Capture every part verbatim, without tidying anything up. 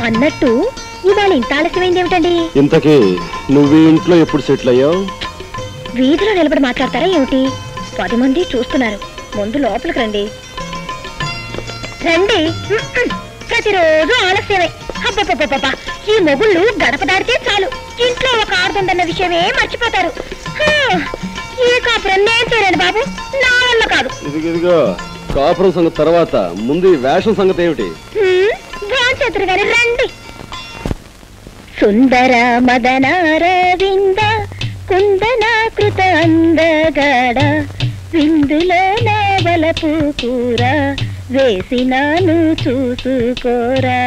అన్నట్టు ఇవాళ ఇంత ఆలస్యమైంది ఏమిటండి? ఇంతకీ నువ్వు ఇంట్లో ఎప్పుడు సెటిల్ అయ్యావు? వీధిలో నిలబడి మాట్లాడతారా ఏమిటి? పది మంది చూస్తున్నారు. ముందు లోపలికి రండి. రండి. ప్రతిరోజు ఆలస్యమే. అబ్బబ్బబ్బబ్బా, ఈ మొగుళ్ళు గడప దాడితే చాలు ఇంట్లో ఒక ఆడుతుందన్న విషయమే మర్చిపోతారు. ఈ కాపురం నేను చేయలేను బాబు, నా వల్ల కాదు. ఇదిగో కాపురం సంగతి తర్వాత, ముందు ఈ వేషం సంగతి ఏమిటి? భోంచేతురు గాని రండి. సుందర మదనారవింద కుందనాకృత అందగాడ విందులో నావలపు కూర వేసినాను చూసుకోరా.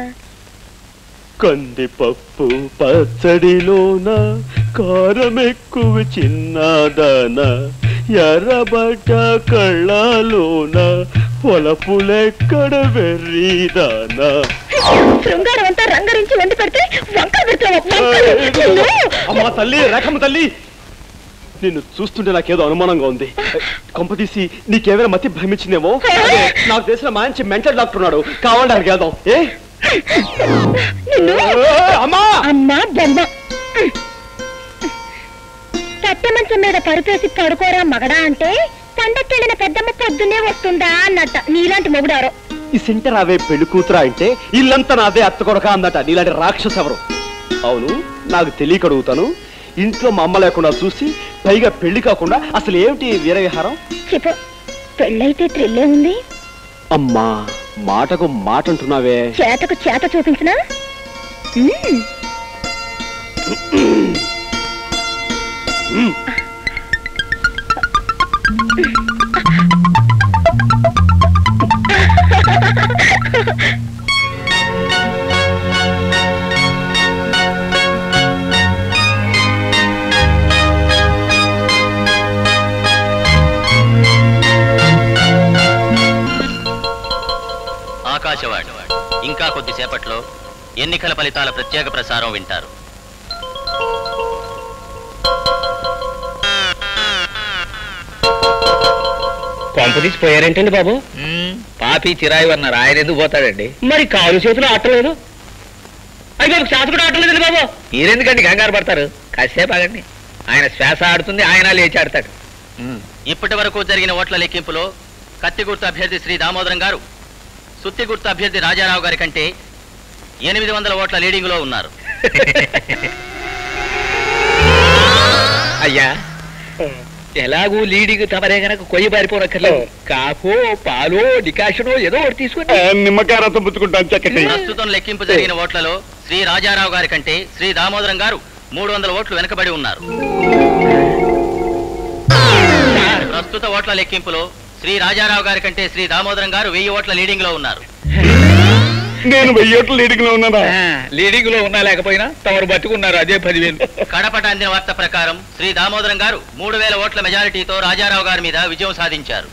కందిపప్పు పచ్చడిలోన కారం ఎక్కువ చిన్నదాన ఎర్రబడ్డ కళ్ళలోన పొలపులెక్కడ వెర్రీదానా. శృంగారం అంతా రంగరించి వండి పెడితే వంక అమ్మా తల్లి, రేఖమ్మ తల్లి, నిన్ను చూస్తుంటే నాకేదో అనుమానంగా ఉంది. కొంపతీసి నీకేమైనా మతి భ్రమించిందేమో. నాకు తెలిసిన మంచి మెంటల్ డాక్టర్ ఉన్నాడు, కావాలంటే అక్కడికి వెళ్దాం. ఏ అమ్మా అమ్మా బొమ్మ, తట్టె మంచం మీద పరుపేసి పడుకోరా మగడా అంటే పండక్కెళ్ళిన పెద్దమ్మ పొద్దున్నే వస్తుందా అన్నట్ట. నీలాంటి మొగుడారో. ఈ సెంటర్ అవే పెళ్లి కూతురా అంటే ఇల్లంతా నాదే అత్త కొడక అందట. నీలాంటి రాక్షసు ఎవరు? అవును, నాకు తెలియక అడుగుతాను. ఇంట్లో మా అమ్మ లేకుండా చూసి పైగా పెళ్లి కాకుండా అసలు ఏమిటి వీరవిహారం? చెప్పు, పెళ్ళైతే త్రిల్లే ఉంది. అమ్మా మాటకు మాట అంటున్నావే. చేతకు చేత చూపించినా? ఆకాశవాణి ఇంకా కొద్దిసేపట్లో ఎన్నికల ఫలితాల ప్రత్యేక ప్రసారం వింటారు. కొంపదీసి పోయారేంటండి బాబు? పాపి చిరాయి అన్నారు, ఆయన ఎందుకు పోతాడండి? మరి కాలు చేతులు ఆటలేదు. అయ్యి బాబు, శ్వాస కూడా ఆటలేదండి బాబు. మీరెందుకండి కంగారు పడతారు? కాసేపు ఆగండి, ఆయన శ్వాస ఆడుతుంది, ఆయన లేచి ఆడతాడు. ఇప్పటి వరకు జరిగిన ఓట్ల లెక్కింపులో కత్తి గుర్తు అభ్యర్థి శ్రీ దామోదరం గారు సుత్తి గుర్తు అభ్యర్థి రాజారావు గారి కంటే ఎనిమిది వందల ఓట్ల లీడింగ్ లో ఉన్నారు. అయ్యా, ఎలాగూ లీడింగ్ తమరే గనక కొయ్యి పారిపోనక్కర్లేదు. కాఫో పాలో డికాషనో ఏదో ఒకటి తీసుకుని నిమ్మకాయ రసం పుచ్చుకుంటాను. ప్రస్తుతం లెక్కింపు జరిగిన ఓట్లలో శ్రీ రాజారావు గారి కంటే శ్రీ దామోదరం గారు మూడు వందల ఓట్లు వెనుకబడి ఉన్నారు. ప్రస్తుత ఓట్ల లెక్కింపులో శ్రీ రాజారావు గారి కంటే శ్రీ దామోదరం గారు వెయ్యి ఓట్ల లీడింగ్ లో ఉన్నారు. నేను వెయ్యి ఓట్ల లీడింగ్ లో ఉన్నానా? లీడింగ్ లో ఉన్నా లేకపోయినా తమరు బతుకున్నారు, అదే పదివేలు. కడపట అందిన వార్త ప్రకారం శ్రీ దామోదరం గారు మూడు వేల ఓట్ల మెజారిటీతో రాజారావు గారి మీద విజయం సాధించారు.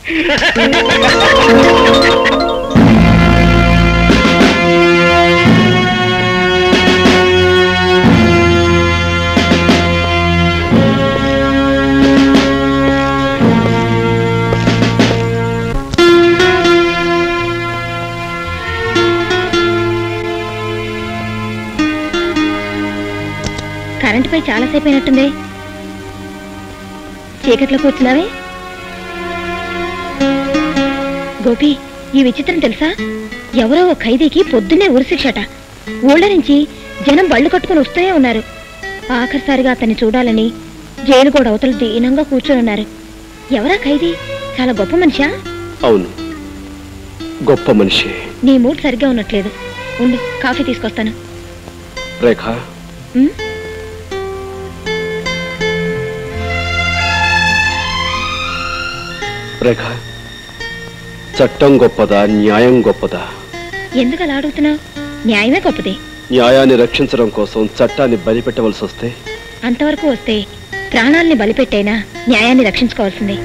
కరెంటు పై చాలాసేపు అయినట్టుంది. చీకట్లో కూర్చున్నావే. గోపి, ఈ విచిత్రం తెలుసా? ఎవరో ఒక ఖైదీకి పొద్దున్నే ఉరిశిక్షట. ఊళ్ళ నుంచి జనం బళ్ళు కట్టుకుని వస్తూనే ఉన్నారు. ఆఖరిసారిగా అతన్ని చూడాలని జైలు కూడా అవతలు దీనంగా కూర్చొని ఉన్నారు. ఎవరా ఖైదీ? చాలా గొప్ప మనిషా? అవును, గొప్ప మనిషి. నీ మూడ్ సరిగ్గా ఉన్నట్లేదు. ఉండు, కాఫీ తీసుకొస్తాను. రేఖ, రేఖ, చట్టం గొప్పదా, న్యాయం గొప్పదా? ఎందుకు అలా అడుగుతున్నావు? న్యాయమే గొప్పది. న్యాయాన్ని రక్షించడం కోసం చట్టాన్ని బలిపెట్టవలసి వస్తే? అంతవరకు వస్తే ప్రాణాల్ని బలిపెట్టైనా న్యాయాన్ని రక్షించుకోవాల్సిందే.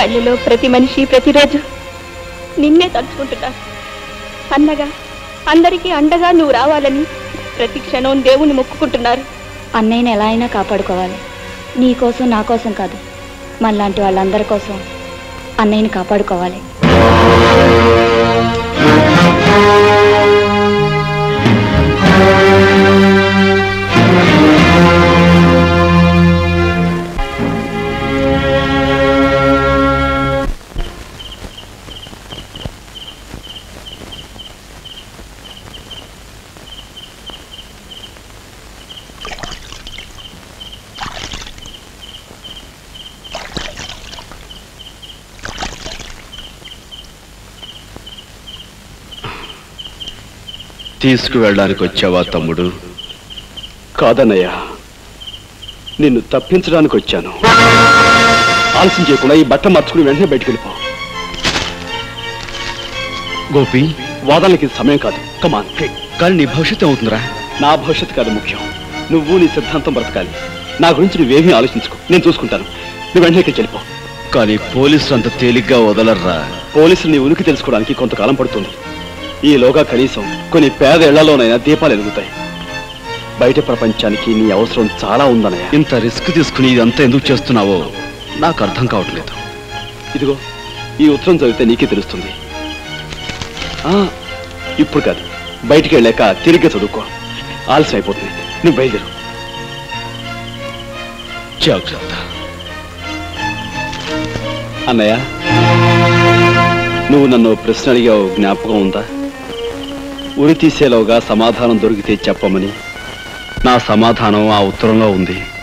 పల్లెలో ప్రతి మనిషి ప్రతిరోజు నిన్నే తలుచుకుంటున్నారు. అన్నగా అందరికీ అండగా నువ్వు రావాలని ప్రతి క్షణం దేవుణ్ణి మొక్కుకుంటున్నారు. అన్నయ్యని ఎలా అయినా కాపాడుకోవాలి. నీ కోసం నా కోసం కాదు, మనలాంటి వాళ్ళందరి కోసం అన్నయ్యని కాపాడుకోవాలి. తీసుకువెళ్ళడానికి వచ్చావా తమ్ముడు? కాదన్నయ్య, నిన్ను తప్పించడానికి వచ్చాను. ఆలస్యం చేయకుండా ఈ బట్ట మార్చుకుని వెంటనే బయటికి వెళ్ళిపో. గోపి, వాదనలకి సమయం కాదు. కమాన్. కానీ నీ భవిష్యత్తు అవుతుందిరా. నా భవిష్యత్తు కాదు ముఖ్యం, నువ్వు నీ సిద్ధాంతం బ్రతకాలి. నా గురించి నువ్వేమీ ఆలోచించుకో, నేను చూసుకుంటాను. నువ్వు వెంటనే ఇక్కడికి వెళ్ళిపో. కానీ పోలీసులు అంత తేలిగ్గా వదలర్రా. పోలీసులు నీ ఉనికి తెలుసుకోవడానికి కొంతకాలం పడుతుంది. ఈలోగా కనీసం కొన్ని పేద ఇళ్లలోనైనా దీపాలు ఎదుగుతాయి. బయట ప్రపంచానికి నీ అవసరం చాలా ఉందన్నయ్య. ఇంత రిస్క్ తీసుకుని ఇదంతా ఎందుకు చేస్తున్నావో నాకు అర్థం కావట్లేదు. ఇదిగో ఈ ఉత్తరం చదివితే నీకే తెలుస్తుంది. ఇప్పుడు కాదు, బయటికి వెళ్ళాక తిరిగి చదువుకో. ఆలస్యం అయిపోతుంది. నువ్వు బయలుదేరు. జాగ్రత్త. అన్నయ్య, నువ్వు నన్ను ప్రశ్న అడిగావు, జ్ఞాపకం ఉందా? ఉరి తీసేలోగా సమాధానం దొరికితే చెప్పమని. నా సమాధానం ఆ ఉత్తరంలో ఉంది.